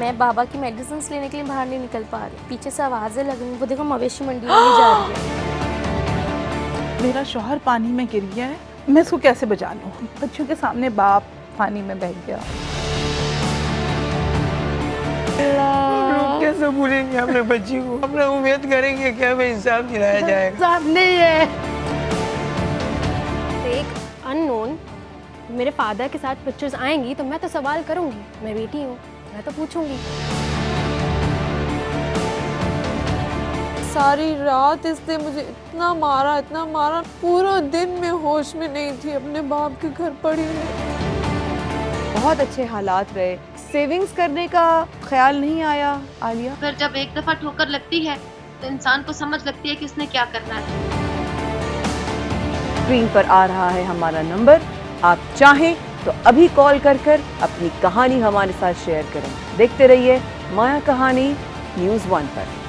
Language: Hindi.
मैं बाबा की मेडिसिन लेने के लिए बाहर नहीं निकल पा रही। पीछे से आवाज़ें लग रही हैं, वो देखो मवेशी मंडी वाली जा रही है। मेरा शौहर पानी में गिर गया है, मैं इसको कैसे बचा लूँ? बच्चों के सामने बाप पानी में बह गया। कैसे भूलेंगे अपने बच्ची को? अपना उम्मीद करेंगे कि हमें इंसाफ दिलाया जाएगा। इंसाफ नहीं है। एक अननोन मेरे फादर के साथ पिक्चर्स आएंगी तो मैं तो सवाल करूंगी, मैं बेटी हूँ, मैं तो पूछूंगी। सारी रात इसने मुझे इतना मारा, पूरा दिन मैं होश में नहीं थी, अपने बाप के घर पड़ी हुई। बहुत अच्छे हालात रहे, सेविंग्स करने का ख्याल नहीं आया आलिया। फिर जब एक दफा ठोकर लगती है तो इंसान को समझ लगती है कि इसने क्या करना है। स्क्रीन पर आ रहा है हमारा नंबर, आप चाहें तो अभी कॉल कर अपनी कहानी हमारे साथ शेयर करें। देखते रहिए माया कहानी न्यूज़ 1 पर।